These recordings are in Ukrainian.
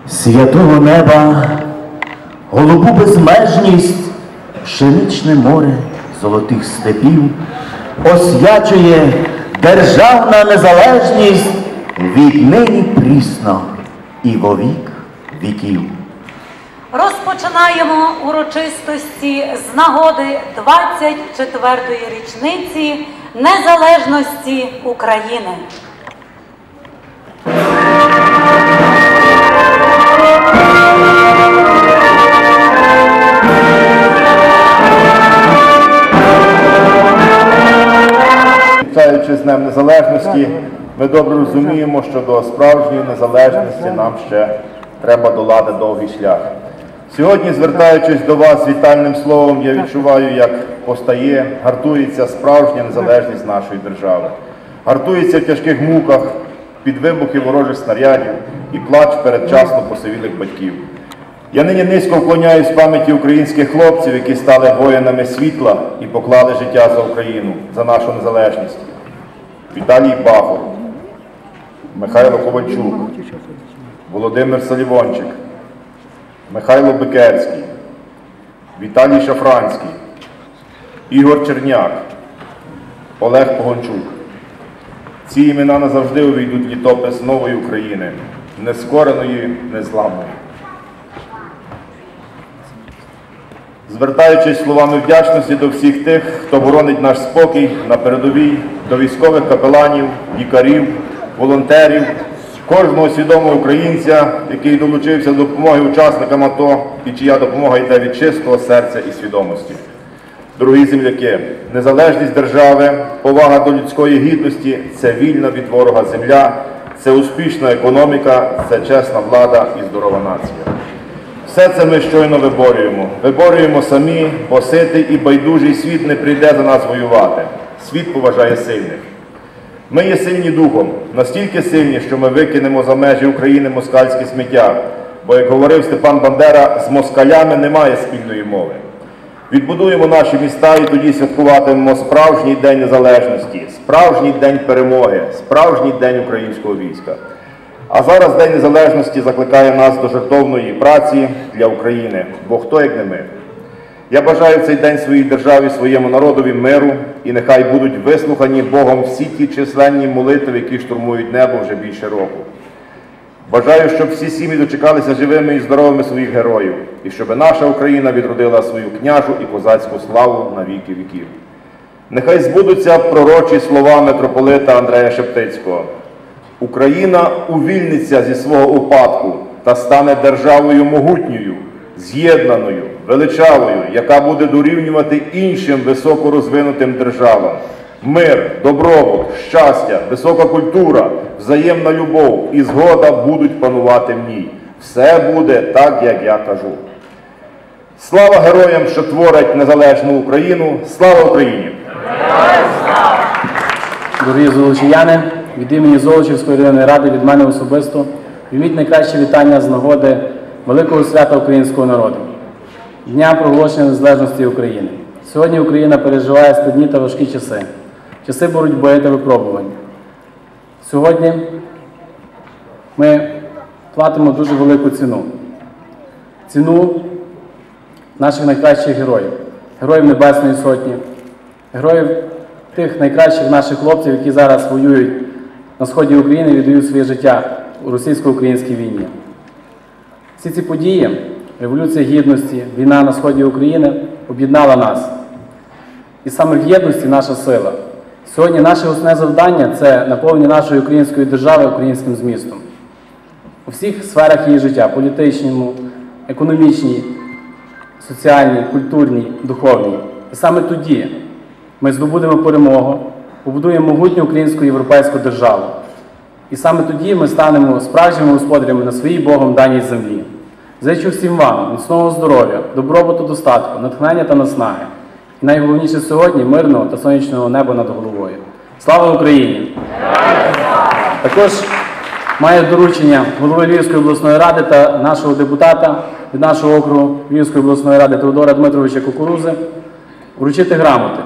святого неба, голубу безмежність, пшеничне море золотих степів освячує державна незалежність віднині прісно і во вік віків. Розпочинаємо урочистості з нагоди 24-ї річниці незалежності України. Вітаючи з Днем Незалежності, ми добре розуміємо, що до справжньої незалежності нам ще треба долати довгий шлях. Сьогодні, звертаючись до вас з вітальним словом, я відчуваю, як постає, гартується справжня незалежність нашої держави. Гартується в тяжких муках, під вибухи ворожих снарядів і плач передчасно посивілих батьків. Я нині низько вклоняюсь пам'яті українських хлопців, які стали воїнами світла і поклали життя за Україну, за нашу незалежність. Віталій Бахор, Михайло Ковальчук, Володимир Салівончик, Михайло Бекерський, Віталій Шафранський, Ігор Черняк, Олег Погончук. Ці імена назавжди увійдуть в літопис нової України, нескореної, незламної. Звертаючись словами вдячності до всіх тих, хто боронить наш спокій на передовій, до військових капеланів, лікарів, волонтерів, кожного свідомого українця, який долучився до допомоги учасникам АТО і чия допомога йде від чистого серця і свідомості. Дорогі земляки, незалежність держави, повага до людської гідності – це вільна від ворога земля, це успішна економіка, це чесна влада і здорова нація. Все це ми щойно виборюємо. Виборюємо самі, бо ситий і байдужий світ не прийде за нас воювати. Світ поважає сильних. Ми є сильні духом, настільки сильні, що ми викинемо за межі України москальське сміття. Бо, як говорив Степан Бандера, з москалями немає спільної мови. Відбудуємо наші міста і тоді святкуватимемо справжній День Незалежності, справжній день перемоги, справжній день українського війська. А зараз День Незалежності закликає нас до жертовної праці для України, бо хто як не ми. Я бажаю в цей день своїй державі, своєму народові миру, і нехай будуть вислухані Богом всі ті численні молитви, які штурмують небо вже більше року. Бажаю, щоб всі сім'ї дочекалися живими і здоровими своїх героїв, і щоб наша Україна відродила свою княжу і козацьку славу на віки віків. Нехай збудуться пророчі слова митрополита Андрея Шептицького. Україна увільниться зі свого упадку та стане державою могутньою, з'єднаною, величавою, яка буде дорівнювати іншим високорозвинутим державам. Мир, добробут, щастя, висока культура, взаємна любов і згода будуть панувати в ній. Все буде так, як я кажу. Слава героям, що творять незалежну Україну! Слава Україні! Дорогі золочів'яни, від імені Золочівської районної ради, від мене особисто, прийміть найкраще вітання з нагоди великого свята українського народу – Дня проголошення незалежності України. Сьогодні Україна переживає складні та важкі часи, часи боротьби та випробувань. Сьогодні ми платимо дуже велику ціну. Ціну наших найкращих героїв, героїв Небесної Сотні, героїв тих найкращих наших хлопців, які зараз воюють на сході України і віддають своє життя у російсько-українській війні. Всі ці події, Революція Гідності, війна на сході України об'єднала нас. І саме в єдності наша сила. Сьогодні наше основне завдання – це наповнення нашої української держави українським змістом. У всіх сферах її життя – політичному, економічній, соціальній, культурній, духовній. І саме тоді ми здобудемо перемогу, побудуємо могутню українську європейську державу. І саме тоді ми станемо справжніми господарями на своїй Богом даній землі. Зичу всім вам міцного здоров'я, добробуту, достатку, натхнення та наснаги. І найголовніше сьогодні – мирного та сонячного неба над головою. Слава Україні! Також маю доручення голови Львівської обласної ради та нашого депутата від нашого округу Львівської обласної ради Теодора Дмитровича Кукурузи вручити грамоти.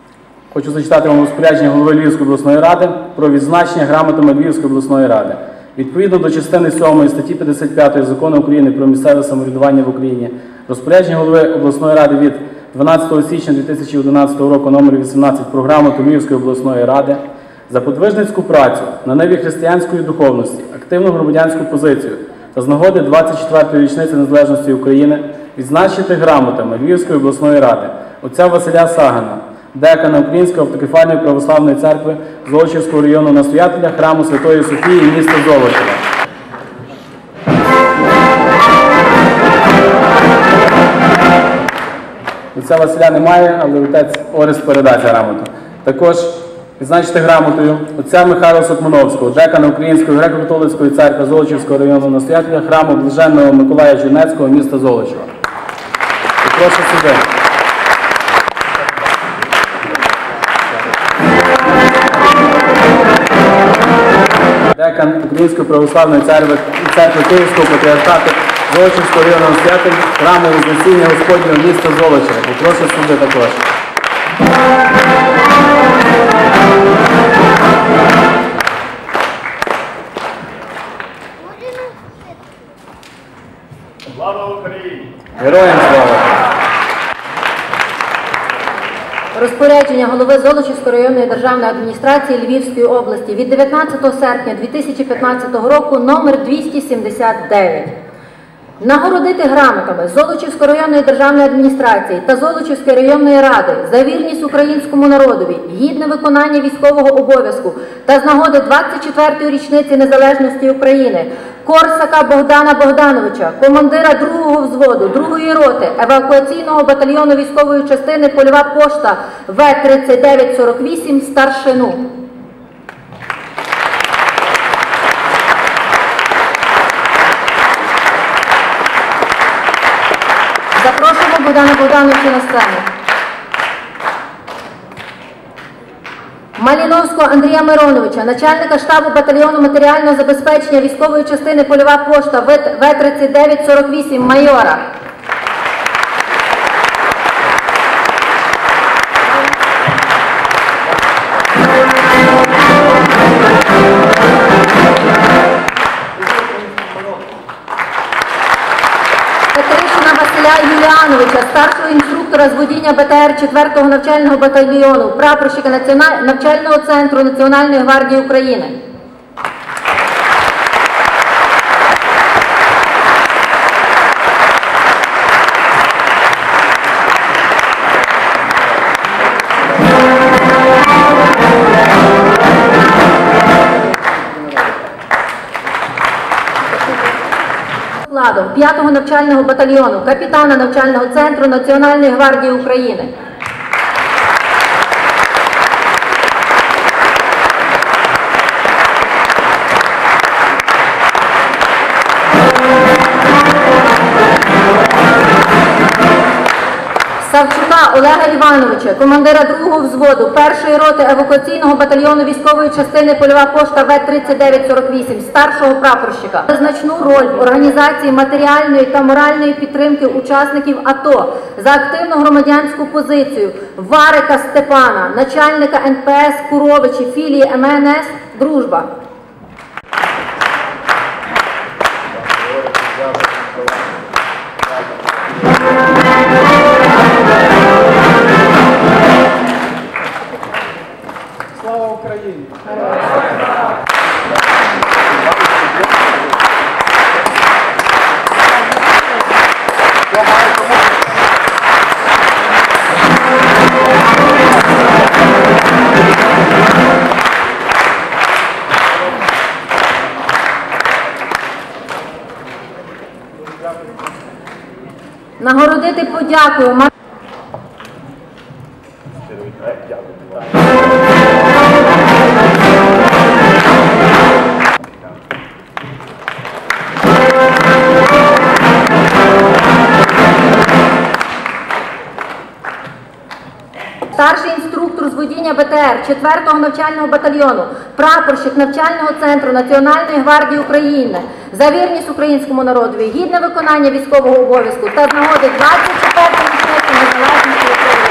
Хочу зачитати вам розпорядження голови Львівської обласної ради про відзначення грамотами Львівської обласної ради. Відповідно до частини 7 статті 55 Закону України про місцеве самоврядування в Україні, розпорядження голови обласної ради від 12 січня 2011 року номер 18 програми Львівської обласної ради за подвижницьку працю на ниві християнської духовності, активну громадянську позицію та з нагоди 24-ї річниці незалежності України відзначити грамотами Львівської обласної ради отця Василя Сагана, декана Української автокефальної православної церкви Золочівського району, настоятеля храму Святої Софії міста Золочева. Отця Василя немає, але отець Орест передасть грамоту. Також відзначити грамотою отця Михайла Сотмановського, декана Української греко-католицької церкви Золочівського району, настоятеля храму Блаженного Миколая Чернецького міста Золочева. Прошу сюди. Декан Української православної церкви Київського патріархату Золочівського району, настоятель храму Вознесіння Господнього міста Золочева. Прошу сюди також. Слава Україні! Героям слава! Розпорядження голови Золочівської районної державної адміністрації Львівської області від 19 серпня 2015 року номер 279. Нагородити грамотами Золочівської районної державної адміністрації та Золочівської районної ради за вірність українському народові, гідне виконання військового обов'язку та з нагоди 24-ї річниці незалежності України Корсака Богдана Богдановича, командира 2-го взводу 2-ї роти евакуаційного батальйону військової частини Польова пошта В-3948 старшину. Запрошуємо Богдана Богдановича на сцену. Маліновського Андрія Мироновича, начальника штабу батальйону матеріального забезпечення військової частини Польова пошта В-3948 майора. Василя Юліановича, старшого інструктора з водіння БТР 4-го навчального батальйону, прапорщика навчального центру Національної гвардії України. Складом 5-го навчального батальйону, капітана навчального центру Національної гвардії України. Савчука Олега Івановича, командира 2-го взводу 1-ї роти евакуаційного батальйону військової частини Польова пошта В-3948, старшого прапорщика. Значну роль в організації матеріальної та моральної підтримки учасників АТО за активну громадянську позицію Варика Степана, начальника НПС Куровичі філії МНС «Дружба». Слава Україні! Нагородити подякою. Старший інструктор з водіння БТР 4-го навчального батальйону, прапорщик навчального центру Національної гвардії України за вірність українському народові, гідне виконання військового обов'язку та з нагоди 24-ї річниці незалежності України.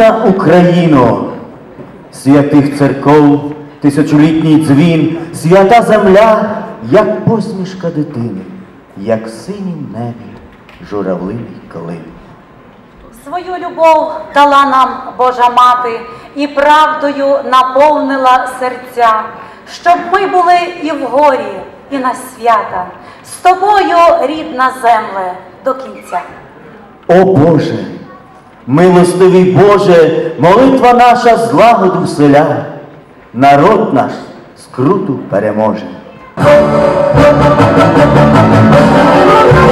рідна Україно, святих церков, тисячолітній дзвін, свята земля, як посмішка дитини, як в синім небі журавлиний клин. Свою любов дала нам Божа Мати і правдою наповнила серця, щоб ми були і в горі, і на свята, з тобою, рідна земле, до кінця. О Боже, милостивий Боже, молитва наша злагоду вселя, народ наш скруту переможе.